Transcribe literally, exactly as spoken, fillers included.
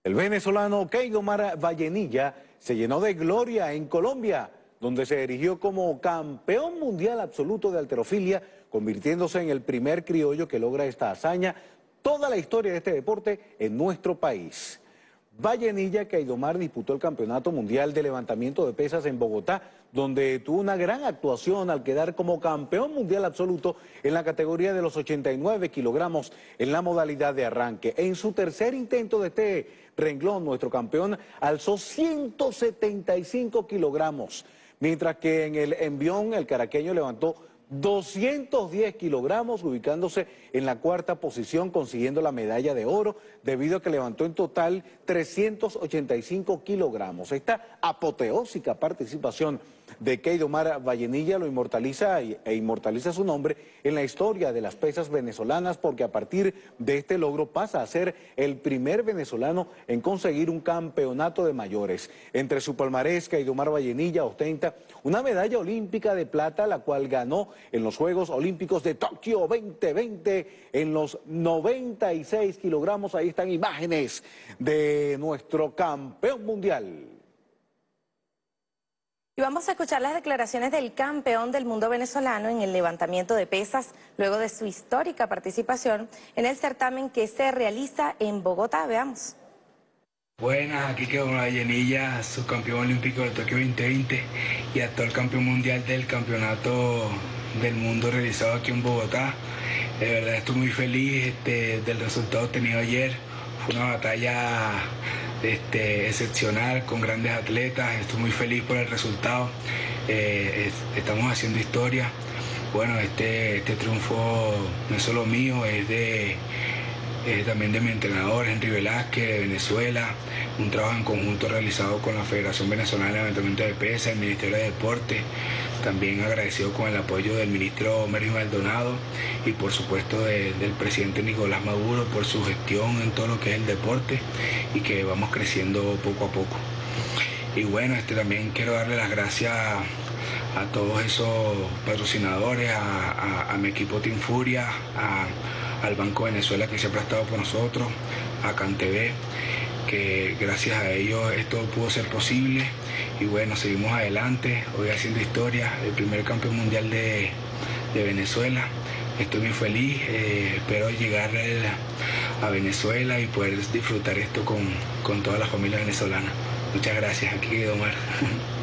El venezolano Keidomar Vallenilla se llenó de gloria en Colombia, donde se erigió como campeón mundial absoluto de halterofilia, convirtiéndose en el primer criollo que logra esta hazaña, toda la historia de este deporte en nuestro país. Vallenilla Keidomar disputó el Campeonato Mundial de Levantamiento de Pesas en Bogotá, donde tuvo una gran actuación al quedar como campeón mundial absoluto en la categoría de los ochenta y nueve kilogramos en la modalidad de arranque. En su tercer intento de este renglón, nuestro campeón alzó ciento setenta y cinco kilogramos, mientras que en el envión el caraqueño levantó doscientos diez kilogramos, ubicándose en la cuarta posición, consiguiendo la medalla de oro, debido a que levantó en total trescientos ochenta y cinco kilogramos. Esta apoteósica participación de Keidomar Vallenilla lo inmortaliza e inmortaliza su nombre en la historia de las pesas venezolanas, porque a partir de este logro pasa a ser el primer venezolano en conseguir un campeonato de mayores. Entre su palmarés, Keidomar Vallenilla ostenta una medalla olímpica de plata, la cual ganó en los Juegos Olímpicos de Tokio veinte veinte en los noventa y seis kilogramos. Ahí están imágenes de nuestro campeón mundial. Y vamos a escuchar las declaraciones del campeón del mundo venezolano en el levantamiento de pesas, luego de su histórica participación en el certamen que se realiza en Bogotá. Veamos. Buenas, aquí quedó Vallenilla, subcampeón olímpico de Tokio veinte veinte y actual campeón mundial del campeonato del mundo realizado aquí en Bogotá. De verdad estoy muy feliz este, del resultado obtenido ayer. Fue una batalla este, excepcional, con grandes atletas. Estoy muy feliz por el resultado. Eh, es, estamos haciendo historia. Bueno, este, este triunfo no es solo mío, es de... Eh, también de mi entrenador, Henry Velázquez, de Venezuela, un trabajo en conjunto realizado con la Federación Venezolana de Levantamiento de Pesas, el Ministerio de Deportes, también agradecido con el apoyo del ministro Mervin Maldonado y por supuesto de, del presidente Nicolás Maduro por su gestión en todo lo que es el deporte y que vamos creciendo poco a poco. Y bueno, este, también quiero darle las gracias a, a todos esos patrocinadores, a, a, a mi equipo Team Furia, a al Banco Venezuela que se ha prestado por nosotros, a CanTV, que gracias a ellos esto pudo ser posible. Y bueno, seguimos adelante, hoy haciendo historia, el primer campeón mundial de, de Venezuela. Estoy muy feliz, eh, espero llegar a Venezuela y poder disfrutar esto con, con toda la familia venezolana. Muchas gracias, aquí quedó Omar.